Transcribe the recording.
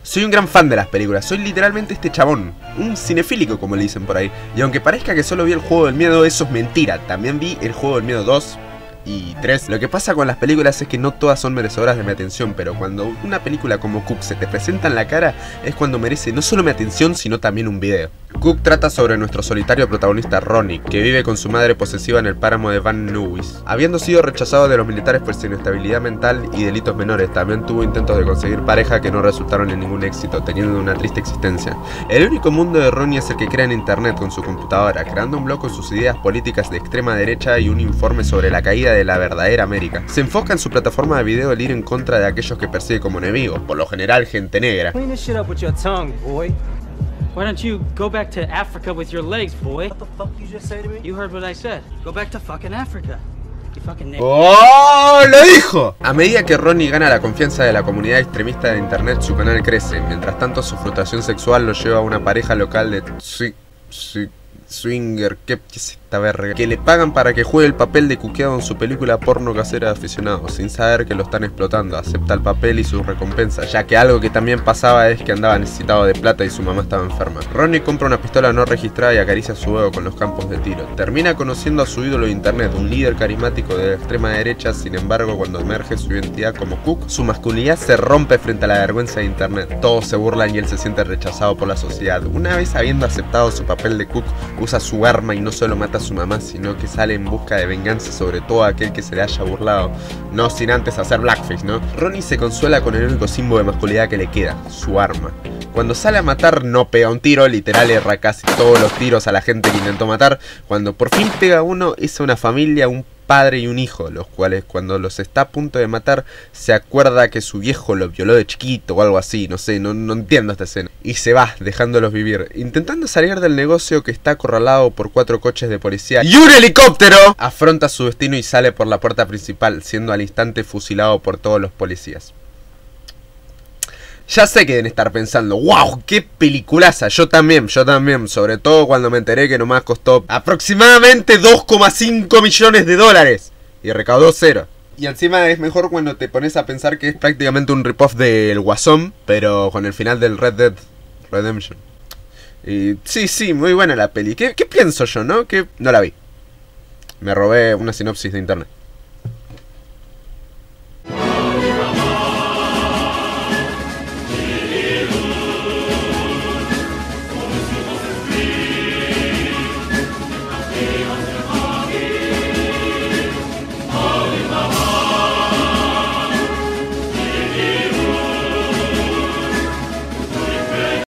Soy un gran fan de las películas, soy literalmente este chabón, un cinefílico como le dicen por ahí. Y aunque parezca que solo vi el Juego del Miedo, eso es mentira. También vi el Juego del Miedo 2 y 3. Lo que pasa con las películas es que no todas son merecedoras de mi atención, pero cuando una película como Cook se te presenta en la cara, es cuando merece no solo mi atención, sino también un video. Cook trata sobre nuestro solitario protagonista Ronnie, que vive con su madre posesiva en el páramo de Van Nuys. Habiendo sido rechazado de los militares por su inestabilidad mental y delitos menores, también tuvo intentos de conseguir pareja que no resultaron en ningún éxito, teniendo una triste existencia. El único mundo de Ronnie es el que crea en internet con su computadora, creando un blog con sus ideas políticas de extrema derecha y un informe sobre la caída de la verdadera América. Se enfoca en su plataforma de video el ir en contra de aquellos que persigue como enemigos, por lo general gente negra. Why don't you go back to Africa with your legs, boy? What the fuck you just say to me? You heard what I said. Go back to fucking Africa. You fucking nigga. ¡Oh! ¡Lo dijo! A medida que Ronnie gana la confianza de la comunidad extremista de internet, su canal crece. Mientras tanto, su frustración sexual lo lleva a una pareja local de swinger, ¿qué es esta verga? Que le pagan para que juegue el papel de cuqueado en su película porno casera de aficionados, sin saber que lo están explotando. Acepta el papel y su recompensa, ya que algo que también pasaba es que andaba necesitado de plata y su mamá estaba enferma. Ronnie compra una pistola no registrada y acaricia su ego con los campos de tiro. Termina conociendo a su ídolo de internet, un líder carismático de la extrema derecha. Sin embargo, cuando emerge su identidad como Cook, su masculinidad se rompe frente a la vergüenza de internet. Todos se burlan y él se siente rechazado por la sociedad. Una vez habiendo aceptado su papel de Cook, usa su arma y no solo mata a su mamá, sino que sale en busca de venganza sobre todo aquel que se le haya burlado, no sin antes hacer blackface, ¿no? Ronnie se consuela con el único símbolo de masculinidad que le queda, su arma. Cuando sale a matar no pega un tiro, literal erra casi todos los tiros a la gente que intentó matar. Cuando por fin pega uno, es a una familia, un padre y un hijo, los cuales cuando los está a punto de matar se acuerda que su viejo lo violó de chiquito o algo así, no sé, no entiendo esta escena. Y se va, dejándolos vivir, intentando salir del negocio que está acorralado por 4 coches de policía y un helicóptero. Afronta su destino y sale por la puerta principal, siendo al instante fusilado por todos los policías. Ya sé que deben estar pensando, wow, qué peliculaza, yo también, sobre todo cuando me enteré que nomás costó aproximadamente 2,5 millones de dólares y recaudó 0. Y encima es mejor cuando te pones a pensar que es prácticamente un rip-off del Guasón, pero con el final del Red Dead Redemption. Y sí, muy buena la peli. ¿Qué pienso yo, no? Que no la vi. Me robé una sinopsis de internet.